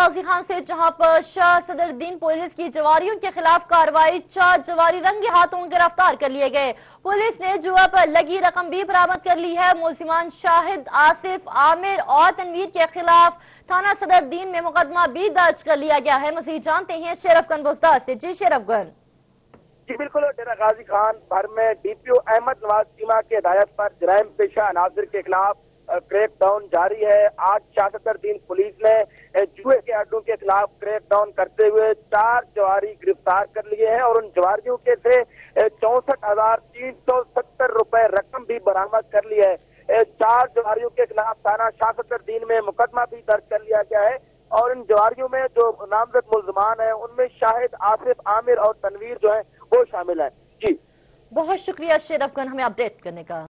गाजी खान से, जहां पर शाह सदरुद्दीन पुलिस की जवारियों के खिलाफ कार्रवाई। 4 जवारी रंगे हाथों गिरफ्तार कर लिए गए। पुलिस ने जुआ पर लगी रकम भी बरामद कर ली है। मुलजिमान शाहिद, आसिफ, आमिर और तनवीर के खिलाफ थाना सदरुद्दीन में मुकदमा भी दर्ज कर लिया गया है। मजीद जानते हैं शेरफगन बुजदार से। जी शेरफगन। जी बिल्कुल, डेरा गाजी खान भर में डीपीओ अहमद नवाज चीमा की हिदायत पर जराइम पेशा अनासर के खिलाफ क्रैक डाउन जारी है। आज शाह सदरुद्दीन पुलिस ने जुए के अड्डों के खिलाफ क्रैक डाउन करते हुए 4 जवारी गिरफ्तार कर लिए हैं और उन जवारियों के से 64,370 रुपए रकम भी बरामद कर ली है। 4 जवारियों के खिलाफ थाना शाह सदरुद्दीन में मुकदमा भी दर्ज कर लिया गया है और इन जवारियों में जो नामजद मुल्जमान है उनमें शाहिद, आसिफ, आमिर और तनवीर जो है वो शामिल है। जी बहुत शुक्रिया शेरफगन हमें अपडेट करने का।